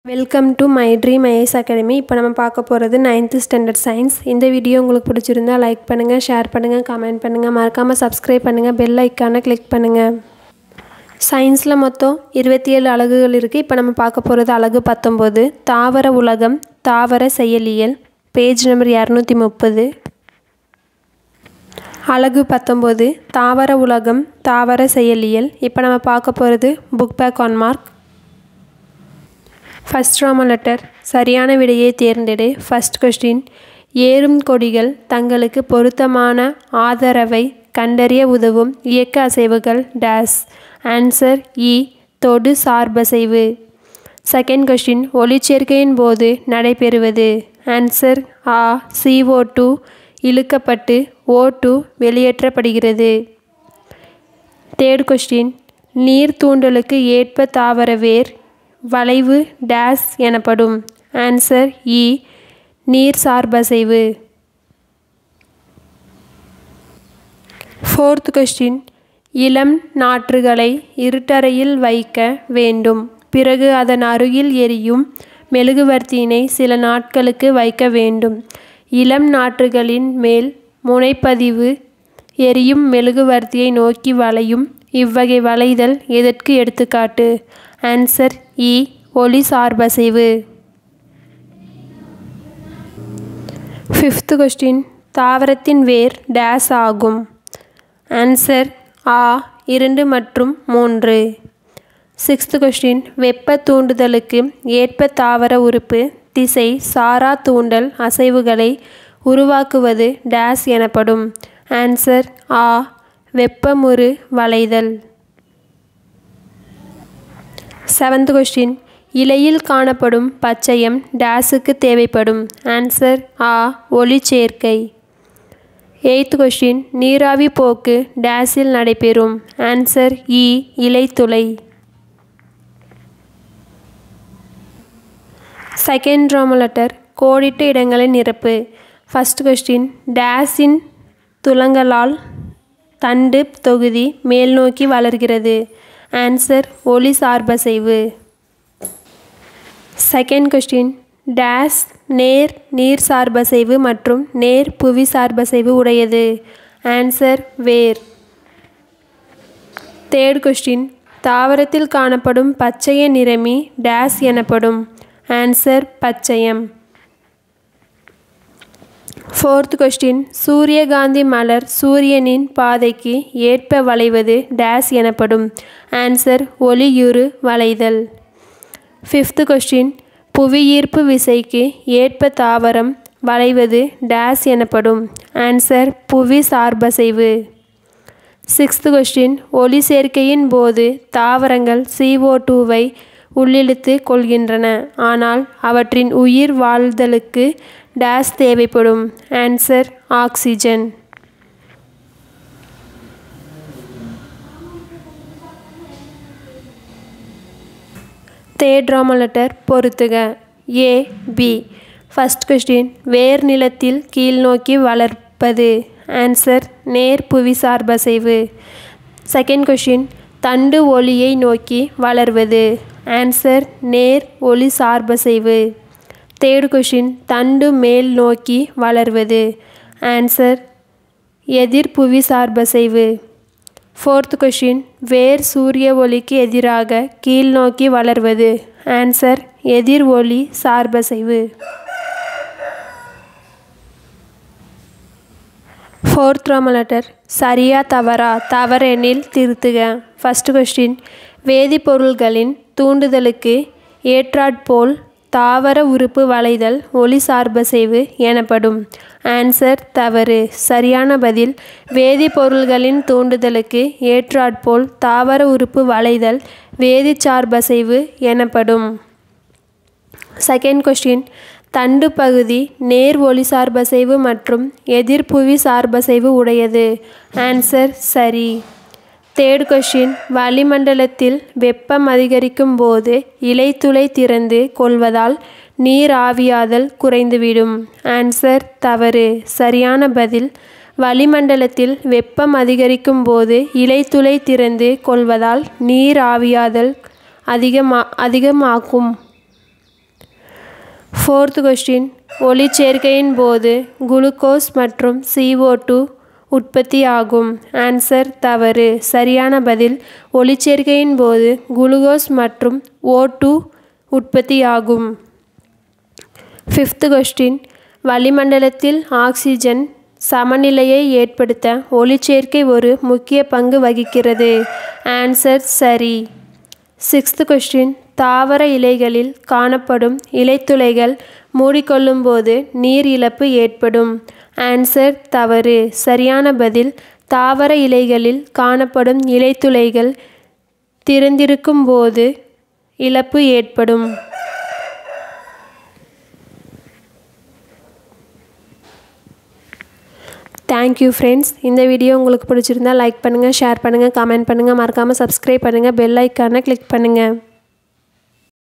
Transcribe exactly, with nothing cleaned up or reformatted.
Welcome to my dream IAS academy. இப்போ நம்ம பார்க்க போகிறது நைன்த்து ஸ்டாண்டர்ட் சயின்ஸ். இந்த வீடியோ உங்களுக்கு பிடிச்சிருந்தால் லைக் பண்ணுங்கள், ஷேர் பண்ணுங்கள், கமெண்ட் பண்ணுங்கள், மறக்காமல் சப்ஸ்கிரைப் பண்ணுங்கள், பெல் ஐக்கானை கிளிக் பண்ணுங்கள். சயின்ஸில் மொத்தம் இருபத்தி ஏழு அலகுகள் இருக்குது. இப்போ நம்ம பார்க்க போகிறது அலகு பத்தொம்போது, தாவர உலகம், தாவர செயலியல், பேஜ் நம்பர் இரநூத்தி முப்பது. அலகு பத்தொம்போது, தாவர உலகம், தாவர செயலியல். இப்போ நம்ம பார்க்க போகிறது book back one mark. First roman letter, சரியான விடையை தேர்ந்தெடு. ஃபஸ்ட் கொஸ்டின், ஏறும் கொடிகள் தங்களுக்கு பொருத்தமான ஆதரவை கண்டறிய உதவும் இயக்க அசைவுகள் டேஸ். ஆன்சர் இ, தொடு சார்பசைவு. செகண்ட் கொஸ்டின், ஒளிச்சேர்க்கையின் போது நடைபெறுவது. ஆன்சர் ஆ, சி ஓ டூ இழுக்கப்பட்டு ஓ டூ வெளியேற்றப்படுகிறது. தேர்ட் கொஸ்டின், நீர் தூண்டலுக்கு ஏற்ப தாவர வேர் வளைவு டேஸ் எனப்படும். ஆன்சர் இ, நீர் சார்பசைவு. ஃபோர்த் கொஸ்டின், இளம் நாற்றுகளை இருட்டறையில் வைக்க வேண்டும். பிறகு அதன் அருகில் எரியும் மெழுகுவர்த்தியினை சில நாட்களுக்கு வைக்க வேண்டும். இளம் நாற்றுகளின் மேல் முனைப்பதிவு எரியும் மெழுகுவர்த்தியை நோக்கி வளையும். இவ்வகை வளைதல் எதற்கு எடுத்துக்காட்டு. ஆன்சர் இ, ஒளி சார்பசைவு. ஃபிஃப்த் கொஸ்டின், தாவரத்தின் வேர் டேஸ் ஆகும். ஆன்சர் ஆ, இரண்டு மற்றும் மூன்று. சிக்ஸ்த் கொஸ்டின், வெப்ப தூண்டுதலுக்கு ஏற்ப தாவர உறுப்பு திசை சாரா தூண்டல் அசைவுகளை உருவாக்குவது டேஸ் எனப்படும். ஆன்சர் ஆ, வெப்பமுறு வளைதல். செவன்த் கொஸ்டின், இலையில் காணப்படும் பச்சையம் டேஸுக்கு தேவைப்படும். ஆன்சர் ஆ, ஒளிச்சேர்க்கை. எய்த் கொஸ்டின், நீராவி போக்கு டேஸில் நடைபெறும். ஆன்சர் இ, இலைத்துளை. செகண்ட் ரோமன் லெட்டர், கோடிட்ட இடங்களை நிரப்பு. ஃபஸ்ட் கொஸ்டின், டேஸின் துலங்கலால் தண்டு தொகுதி மேல் நோக்கி வளர்கிறது. ஆன்சர் ஒளி சார்பசைவு. செகண்ட் கொஸ்டின், டேஸ் நேர் நீர் சார்பசைவு மற்றும் நேர் புவி சார்பசைவு உடையது. ஆன்சர் வேர். தேர்ட் கொஸ்டின், தாவரத்தில் காணப்படும் பச்சைய நிறமி டேஸ் எனப்படும். ஆன்சர் பச்சையம். ஃபோர்த் கொஸ்டின், சூரியகாந்தி மலர் சூரியனின் பாதைக்கு ஏற்ப வளைவது டேஸ் எனப்படும். ஆன்சர் ஒளியுறு வளைதல். ஃபிஃப்த் கொஸ்டின், புவியீர்ப்பு விசைக்கு ஏற்ப தாவரம் வளைவது டேஸ் எனப்படும். ஆன்சர் புவி சார்பசைவு. சிக்ஸ்த் கொஸ்டின், ஒளி சேர்க்கையின் போது தாவரங்கள் சி ஓ டூவை உள்ளிழுத்து கொள்கின்றன. ஆனால் அவற்றின் உயிர் வாழ்தலுக்கு டேஸ் தேவைப்படும். Answer oxygen. Third roman letter, பொறுத்துக. A, B. ஃபஸ்ட் கொஸ்டின், வேர் நிலத்தில் கீழ் நோக்கி வளர்ப்பது. ஆன்சர் நேர் புவி சார்பசைவு. செகண்ட் கொஸ்டின், தண்டு ஒளியை நோக்கி வளர்வது. ஆன்சர் நேர் ஒளி சார்பசைவு. தேர்ட் கொஸ்டின், தண்டு மேல் நோக்கி வளர்வது. ஆன்சர் எதிர் புவி சார்பசைவு. ஃபோர்த் கொஸ்டின், வேர் சூரிய ஒளிக்கு எதிராக கீழ் நோக்கி வளர்வது. ஆன்சர் எதிர் ஒளி சார்பசைவு. ஃபோர்த் ரோமன் லெட்டர், சரியா தவறா, தவறெனில் திருத்துக. ஃபஸ்ட் கொஸ்டின், வேதிப்பொருள்களின் தூண்டுதலுக்கு ஏற்றாற்போல் தாவர உறுப்பு வளைதல் ஒளி சார்பசைவு எனப்படும். ஆன்சர் தவறு. சரியான பதில், வேதிப்பொருள்களின் தூண்டுதலுக்கு ஏற்றாற்போல் தாவர உறுப்பு வளைதல் வேதிச்சார்பசைவு எனப்படும். செகண்ட் கொஸ்டின், தண்டு பகுதி நேர் ஒளி சார்பசைவு மற்றும் எதிர் புவி சார்பசைவு உடையது. ஆன்சர் சரி. தேர்ட் கொஸ்டின், வளிமண்டலத்தில் வெப்பம் அதிகரிக்கும் போது இலைத்துளை திறந்து கொள்வதால் நீர் ஆவியாதல் குறைந்துவிடும். ஆன்சர் தவறு. சரியான பதில், வளிமண்டலத்தில் வெப்பம் அதிகரிக்கும் போது இலைத்துளை திறந்து கொள்வதால் நீர் ஆவியாதல் அதிகமா அதிகமாகும். ஃபோர்த் கொஸ்டின் ஒளிச்சேர்க்கையின் போது குளுக்கோஸ் மற்றும் சி ஓ டூ உற்பத்தி ஆகும். ஆன்சர் தவறு. சரியான பதில் ஒளிச்சேர்க்கையின் போது குளுக்கோஸ் மற்றும் ஓ டூ உற்பத்தி ஆகும். ஃபிஃப்த் கொஸ்டின் வளிமண்டலத்தில் ஆக்சிஜன் சமநிலையை ஏற்படுத்த ஒளிச்சேர்க்கை ஒரு முக்கிய பங்கு வகிக்கிறது. ஆன்சர் சரி. சிக்ஸ்த் கொஸ்டின் தாவர இலைகளில் காணப்படும் இலைத்துளைகள் மூடிக்கொள்ளும்போது நீர் இழப்பு ஏற்படும். ஆன்சர் தவறு. சரியான பதில் தாவர இலைகளில் காணப்படும் இலைத்துளைகள் திறந்திருக்கும் போது இழப்பு ஏற்படும். Thank you friends. இந்த வீடியோ உங்களுக்கு பிடிச்சிருந்தால் லைக் பண்ணுங்கள், ஷேர் பண்ணுங்கள், கமெண்ட் பண்ணுங்கள், மறக்காமல் சப்ஸ்கிரைப் பண்ணுங்கள், பெல் ஐக்கானை கிளிக் பண்ணுங்கள்.